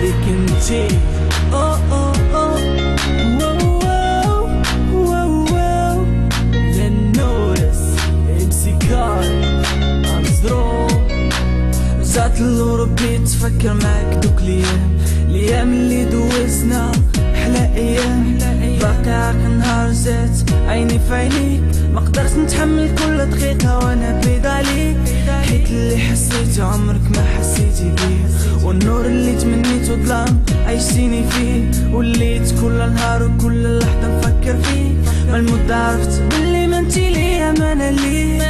عليك انتي. أوه أوه أوه واو واو واو للنورس امسي كاي أمزرو. رجعت لوربي تفكر معاك دوك الأيام اللي دوزنا أحلى أيام. باقي عاقل نهار جات عيني في عينيك، مقدرت نتحمل كل دقيقة وانا بعيد عليك، حيت اللي حسيته عمرك ما حسيتي بيه، والنور اللي تمنيته ظلام عيشتيني فيه، وليت كل نهار وكل لحظة نفكر فيه. ما المدة عرفت بلي ما انتي ليا ما انا ليه.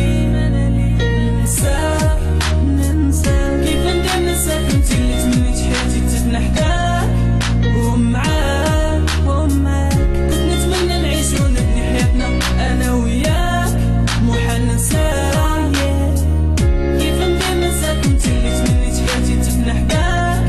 ننساك ننساك كيف ندير ننساك، انتي اللي تمنيت حياتي تفنى حداك ومعاك كنت نتمنى نعيش ونبني حياتنا انا وياك، محال ننساك. كيف ندير ننساك انتي اللي تمنيت حياتي تفنى حداك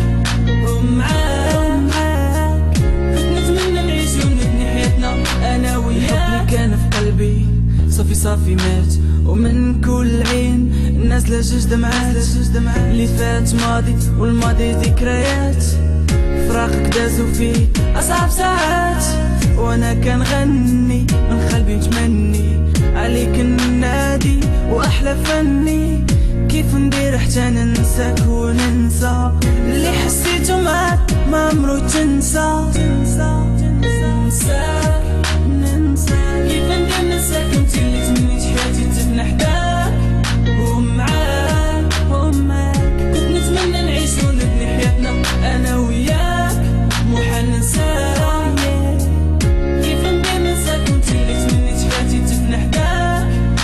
ومعاك كنت نتمنى نعيش ونبني حياتنا انا وياك. الحب اللي كان في قلبي صافي مات، ومن كل عين نازلة جوج دمعات، اللي فات ماضي والماضي ذكريات، فراقك دازو فيه أصعب ساعات، وانا كنغني من قلبي نتمني عليك النادي واحلى فني. كيف ندير حتى ننساك وننسى اللي حسيته معاك ما عمرو تنسى. ننساك ننساك كيف ندير ننساك، انتي اللي تمنيت حياتي تفنى حداك ومعاك كنت نتمنى نعيش ونبني حياتنا انا وياك، محال ننساك. كيف ندير ننساك انتي اللي تمنيت حياتي تفنى حداك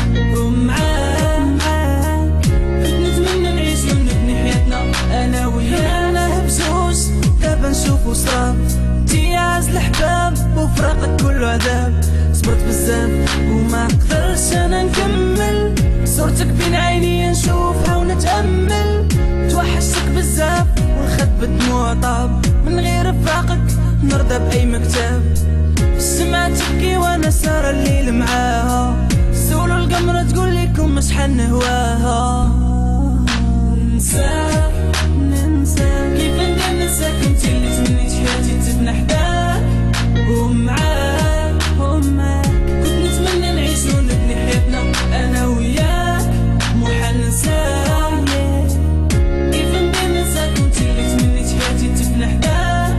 ومعاك كنت نتمنى نعيش ونبني حياتنا انا وياك. انا بجوج دابا نشوفو صراب، انتي عز الحباب وفراقك كله عذاب، صبرت بزاف وما قدرتش انا نكمل، صورتك بين عيني نشوفها ونتأمل، توحشتك بزاف والخد بالدموع طاب، من غير فراقك نرضى بأي مكتب، السماء تبكي وانا سارة الليل معاها، سولو القمرة تقول لكم شحال نهواها. ننساك ننساك كيف ندير ننساك، انتي اللي تمنيت حياتي تفنى حداك ومعاك كنت نتمنى نعيش ونبني حياتنا انا وياك، محال ننساك. كيف ندير ننساك انتي اللي تمنيت حياتي تفنى حداك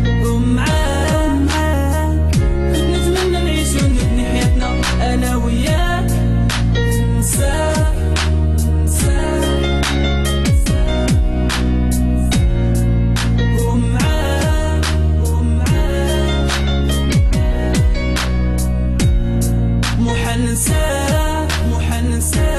ومعاك كنت نتمنى نعيش ونبني حياتنا انا وياك. ننساك محال ننساك